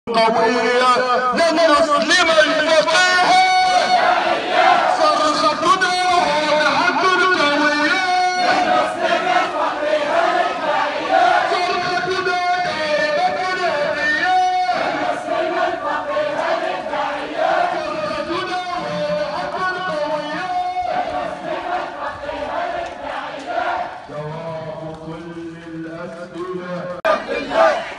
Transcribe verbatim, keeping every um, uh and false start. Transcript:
قوية لن نسلم الفقيه صرختنا وضحت القوية لن نسلم الفقيه للداعية صرختنا دائمة الهدية لن نسلم الفقيه للداعية صرختنا وضحت القوية لن نسلم الفقيه للداعية جواب كل الأسئلة